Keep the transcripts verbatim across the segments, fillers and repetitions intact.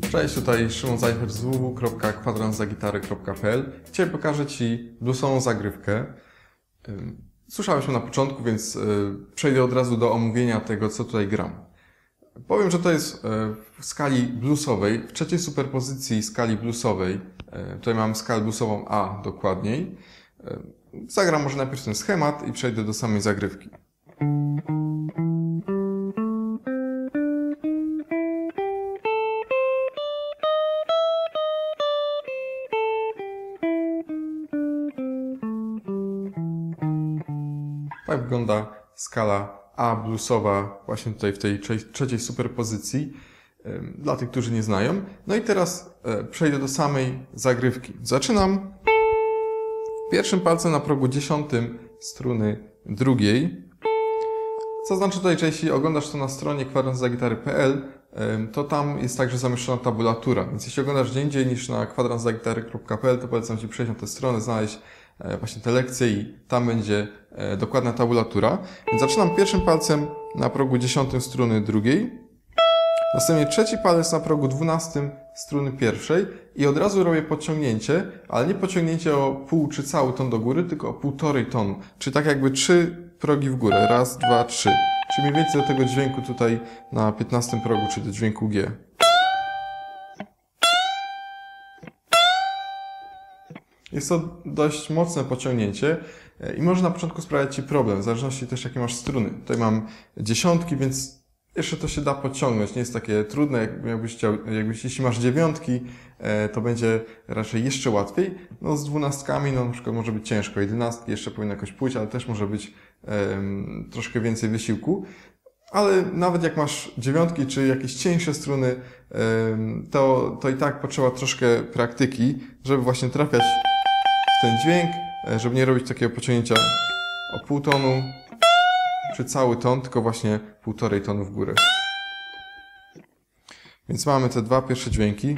Cześć, tutaj Szymon Zajcher z w w w kropka kwadrans za gitary kropka p l. Dzisiaj pokażę Ci bluesową zagrywkę. Słyszałeś ją na początku, więc przejdę od razu do omówienia tego, co tutaj gram. Powiem, że to jest w skali bluesowej, w trzeciej superpozycji skali bluesowej. Tutaj mam skalę bluesową A dokładniej. Zagram może najpierw ten schemat i przejdę do samej zagrywki. Tak wygląda skala A bluesowa właśnie tutaj w tej trzeciej superpozycji, dla tych, którzy nie znają. No i teraz przejdę do samej zagrywki. Zaczynam pierwszym palcem na progu dziesiątym struny drugiej. Zaznaczę tutaj, że jeśli oglądasz to na stronie kwadrans za gitary kropka p l, to tam jest także zamieszczona tabulatura. Więc jeśli oglądasz gdzie indziej niż na kwadrans za gitary kropka p l, to polecam Ci przejść na tę stronę, znaleźć właśnie te lekcje i tam będzie dokładna tabulatura. Więc zaczynam pierwszym palcem na progu dziesiątym struny drugiej. Następnie trzeci palec na progu dwunastym struny pierwszej i od razu robię podciągnięcie, ale nie podciągnięcie o pół czy cały ton do góry, tylko o półtorej tonu. Czyli tak jakby trzy progi w górę. Raz, dwa, trzy. Czyli mniej więcej do tego dźwięku tutaj na piętnastym progu, czyli do dźwięku G. Jest to dość mocne pociągnięcie i może na początku sprawiać Ci problem, w zależności też jakie masz struny. Tutaj mam dziesiątki, więc jeszcze to się da podciągnąć. Nie jest takie trudne, jakbyś chciał, jakbyś, jeśli masz dziewiątki, to będzie raczej jeszcze łatwiej. No z dwunastkami, no na przykład może być ciężko. Jedenastki jeszcze powinno jakoś pójść, ale też może być um, troszkę więcej wysiłku. Ale nawet jak masz dziewiątki czy jakieś cieńsze struny, um, to, to i tak potrzeba troszkę praktyki, żeby właśnie trafiać w ten dźwięk, żeby nie robić takiego pociągnięcia o pół tonu czy cały ton, tylko właśnie półtorej tonu w górę. Więc mamy te dwa pierwsze dźwięki.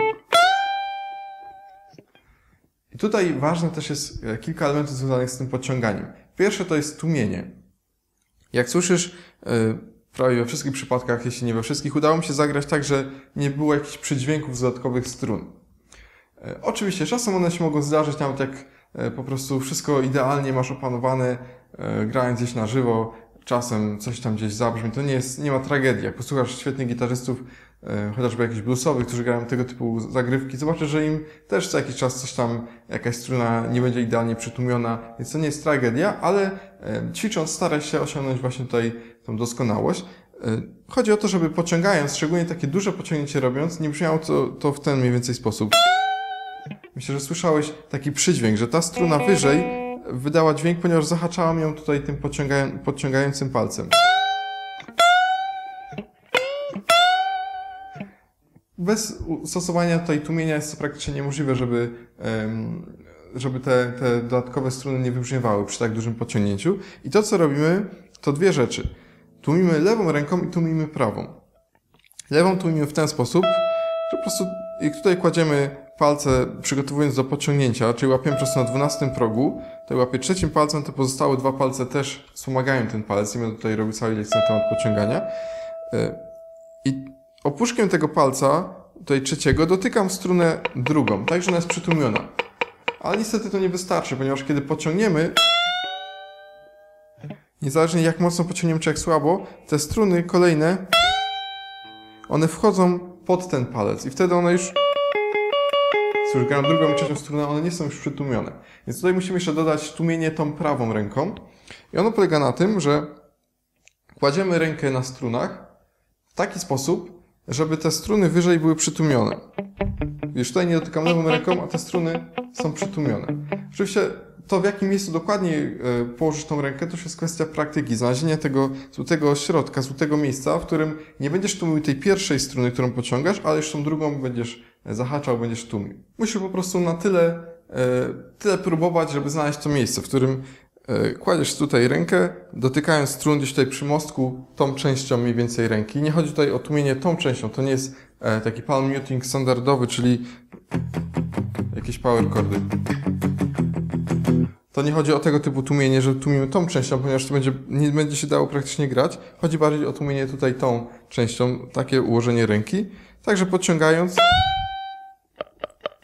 I tutaj ważne też jest kilka elementów związanych z tym podciąganiem. Pierwsze to jest tłumienie. Jak słyszysz, prawie we wszystkich przypadkach, jeśli nie we wszystkich, udało mi się zagrać tak, że nie było jakichś przydźwięków z dodatkowych strun. Oczywiście czasem one się mogą zdarzyć, nawet jak po prostu wszystko idealnie masz opanowane, grając gdzieś na żywo, czasem coś tam gdzieś zabrzmi, to nie jest, nie ma tragedii. Jak posłuchasz świetnych gitarzystów, chociażby jakichś bluesowych, którzy grają tego typu zagrywki, zobaczysz, że im też co jakiś czas coś tam, jakaś struna nie będzie idealnie przytłumiona, więc to nie jest tragedia, ale ćwicząc staraj się osiągnąć właśnie tutaj tą doskonałość. Chodzi o to, żeby pociągając, szczególnie takie duże pociągnięcie robiąc, nie brzmiało to, to w ten mniej więcej sposób. Myślę, że słyszałeś taki przydźwięk, że ta struna wyżej wydała dźwięk, ponieważ zahaczałam ją tutaj tym podciągają, podciągającym palcem. Bez stosowania tutaj tłumienia jest to praktycznie niemożliwe, żeby, żeby te, te dodatkowe struny nie wybrzmiewały przy tak dużym podciągnięciu. I to, co robimy, to dwie rzeczy. Tłumimy lewą ręką i tłumimy prawą. Lewą tłumimy w ten sposób, że po prostu jak tutaj kładziemy palce przygotowując do podciągnięcia, czyli łapiemy po prostu na dwunastym progu, tutaj łapię trzecim palcem, te pozostałe dwa palce też wspomagają ten palec, nie będę tutaj robił całej lekcji na temat podciągania. I opuszkiem tego palca, tutaj trzeciego, dotykam strunę drugą, tak, że ona jest przytłumiona. Ale niestety to nie wystarczy, ponieważ kiedy podciągniemy, niezależnie jak mocno podciągniemy czy jak słabo, te struny kolejne, one wchodzą pod ten palec i wtedy one już już gram drugą i trzecią strunę, one nie są już przytłumione. Więc tutaj musimy jeszcze dodać tłumienie tą prawą ręką. I ono polega na tym, że kładziemy rękę na strunach w taki sposób, żeby te struny wyżej były przytłumione. Wiesz, tutaj nie dotykam lewą ręką, a te struny są przytłumione. Oczywiście to, w jakim miejscu dokładnie położysz tą rękę, to już jest kwestia praktyki. Znalezienia tego złotego środka, złotego miejsca, w którym nie będziesz tłumił tej pierwszej struny, którą pociągasz, ale już tą drugą będziesz zahaczał, będziesz tłumił. Musisz po prostu na tyle, tyle próbować, żeby znaleźć to miejsce, w którym kładziesz tutaj rękę, dotykając strun gdzieś tutaj przy mostku, tą częścią mniej więcej ręki. Nie chodzi tutaj o tłumienie tą częścią, to nie jest taki palm muting standardowy, czyli jakieś power chordy. To nie chodzi o tego typu tłumienie, że tłumimy tą częścią, ponieważ to będzie, nie będzie się dało praktycznie grać. Chodzi bardziej o tłumienie tutaj tą częścią, takie ułożenie ręki. Także podciągając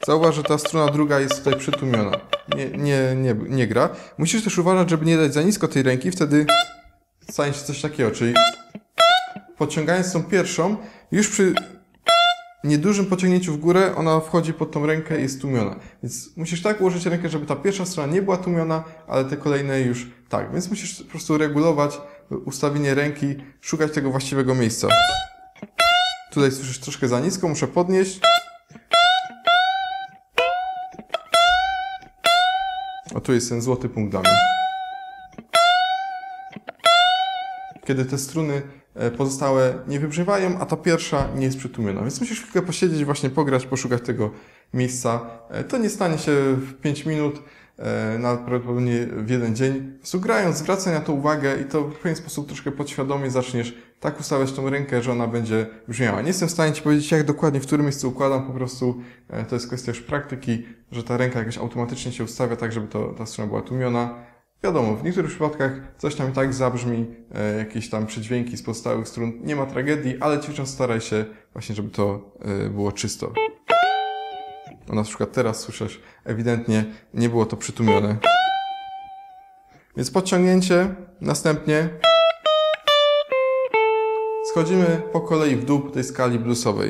Zauważ, że ta struna druga jest tutaj przytłumiona. Nie, nie, nie, nie gra. Musisz też uważać, żeby nie dać za nisko tej ręki, wtedy stanie się coś takiego, czyli podciągając tą pierwszą, już przy niedużym pociągnięciu w górę, ona wchodzi pod tą rękę i jest tłumiona. Więc musisz tak ułożyć rękę, żeby ta pierwsza strona nie była tłumiona, ale te kolejne już tak. Więc musisz po prostu regulować ustawienie ręki, szukać tego właściwego miejsca. Tutaj słyszysz troszkę za nisko, muszę podnieść. O, tu jest ten złoty punkt dla mnie. Kiedy te struny pozostałe nie wybrzmiewają, a ta pierwsza nie jest przytłumiona. Więc musisz chwilkę posiedzieć, właśnie pograć, poszukać tego miejsca. To nie stanie się w pięć minut, nawet prawdopodobnie w jeden dzień. Po prostu grając, zwracaj na to uwagę i to w pewien sposób troszkę podświadomie zaczniesz tak ustawiać tą rękę, że ona będzie brzmiała. Nie jestem w stanie Ci powiedzieć, jak dokładnie, w którym miejscu układam, po prostu to jest kwestia już praktyki, że ta ręka jakoś automatycznie się ustawia tak, żeby to, ta struna była tłumiona. Wiadomo, w niektórych przypadkach coś tam i tak zabrzmi, e, jakieś tam przydźwięki z pozostałych strun, nie ma tragedii, ale ćwicząc staraj się właśnie, żeby to e, było czysto. No, na przykład teraz słyszysz, ewidentnie nie było to przytłumione. Więc podciągnięcie, następnie schodzimy po kolei w dół tej skali bluesowej.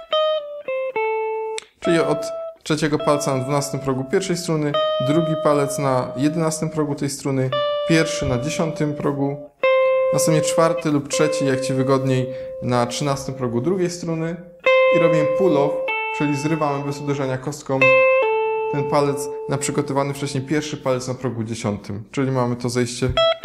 Czyli od trzeciego palca na dwunastym progu pierwszej struny, drugi palec na jedenastym progu tej struny, pierwszy na dziesiątym progu, następnie czwarty lub trzeci, jak Ci wygodniej, na trzynastym progu drugiej struny i robimy pull-off, czyli zrywamy bez uderzenia kostką ten palec na przygotowany wcześniej pierwszy palec na progu dziesiątym, czyli mamy to zejście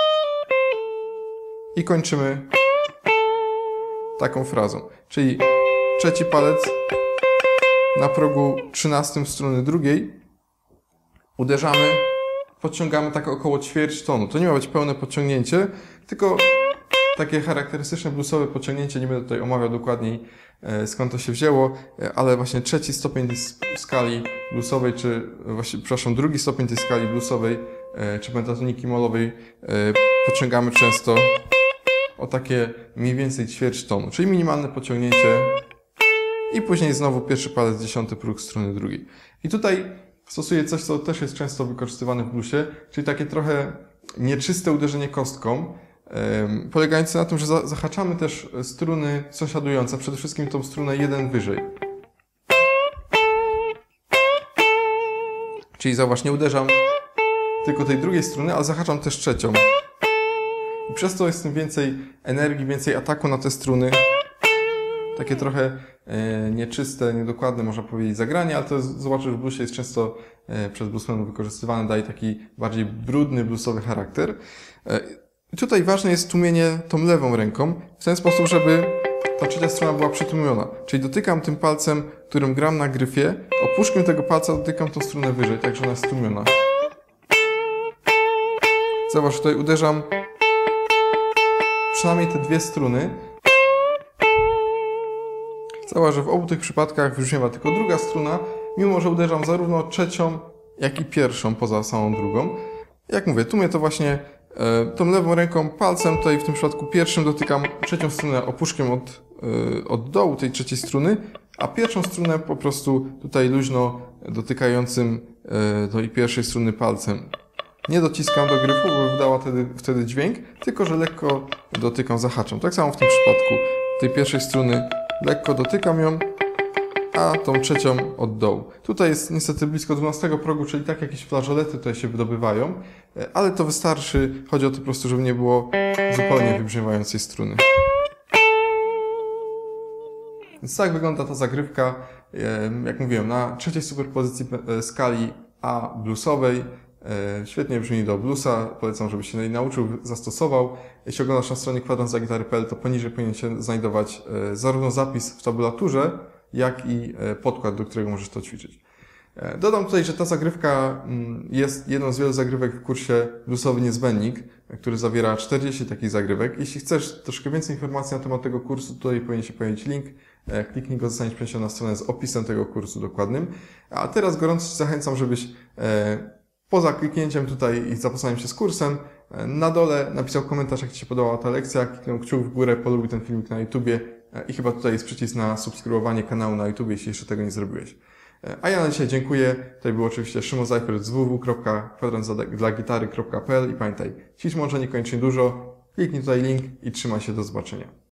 i kończymy taką frazą, czyli trzeci palec na progu trzynastym struny drugiej uderzamy, podciągamy tak około ćwierć tonu. To nie ma być pełne podciągnięcie, tylko takie charakterystyczne bluesowe podciągnięcie. Nie będę tutaj omawiał dokładniej, skąd to się wzięło, ale właśnie trzeci stopień tej skali bluesowej, czy właśnie, przepraszam, drugi stopień tej skali bluesowej, czy pentatoniki molowej podciągamy często o takie mniej więcej ćwierć tonu, czyli minimalne podciągnięcie. I później znowu pierwszy palec, dziesiąty próg struny drugiej. I tutaj stosuję coś, co też jest często wykorzystywane w bluesie, czyli takie trochę nieczyste uderzenie kostką, um, polegające na tym, że za zahaczamy też struny sąsiadujące, przede wszystkim tą strunę jeden wyżej. Czyli zauważ, nie uderzam tylko tej drugiej struny, ale zahaczam też trzecią. I przez to jest tym więcej energii, więcej ataku na te struny. Takie trochę e, nieczyste, niedokładne, można powiedzieć, zagranie, ale to zobaczysz, w bluesie jest często e, przez bluesmenów wykorzystywane, daje taki bardziej brudny, bluesowy charakter. E, tutaj ważne jest tłumienie tą lewą ręką w ten sposób, żeby ta trzecia struna była przytłumiona. Czyli dotykam tym palcem, którym gram na gryfie, opuszkiem tego palca dotykam tą strunę wyżej, tak że ona jest stłumiona. Zobacz, tutaj uderzam przynajmniej te dwie struny. Zauważ, że w obu tych przypadkach wybrzmiewa tylko druga struna, mimo że uderzam zarówno trzecią, jak i pierwszą poza samą drugą. Jak mówię, tłumię to właśnie e, tą lewą ręką, palcem, tutaj w tym przypadku pierwszym dotykam trzecią strunę opuszkiem od, e, od dołu tej trzeciej struny, a pierwszą strunę po prostu tutaj luźno dotykającym e, tej pierwszej struny palcem. Nie dociskam do gryfu, bo wydała wtedy, wtedy dźwięk, tylko że lekko dotykam, zahaczam. Tak samo w tym przypadku tej pierwszej struny lekko dotykam ją, a tą trzecią od dołu. Tutaj jest niestety blisko dwunastego progu, czyli tak jakieś flażolety tutaj się wydobywają, ale to wystarczy. Chodzi o to po prostu, żeby nie było zupełnie wybrzmiewającej struny. Więc tak wygląda ta zagrywka, jak mówiłem, na trzeciej superpozycji skali A bluesowej. Świetnie brzmi do bluesa, polecam, żebyś się nauczył, zastosował. Jeśli oglądasz na stronie kwadrans dla gitary kropka p l, to poniżej powinien się znajdować zarówno zapis w tabulaturze, jak i podkład, do którego możesz to ćwiczyć. Dodam tutaj, że ta zagrywka jest jedną z wielu zagrywek w kursie Bluesowy Niezbędnik, który zawiera czterdzieści takich zagrywek. Jeśli chcesz troszkę więcej informacji na temat tego kursu, tutaj powinien się pojawić link. Kliknij go, zostaniesz przeniesiony na stronę z opisem tego kursu dokładnym. A teraz gorąco zachęcam, żebyś poza kliknięciem tutaj i zapoznaniem się z kursem, na dole napisał komentarz, jak Ci się podobała ta lekcja, kliknął kciuk w górę, polubił ten filmik na YouTubie i chyba tutaj jest przycisk na subskrybowanie kanału na YouTubie, jeśli jeszcze tego nie zrobiłeś. A ja na dzisiaj dziękuję. Tutaj był oczywiście Szymon Zajper z w w w kropka kwadrans dla gitary kropka p l i pamiętaj, ćwicz może niekoniecznie dużo, kliknij tutaj link i trzymaj się, do zobaczenia.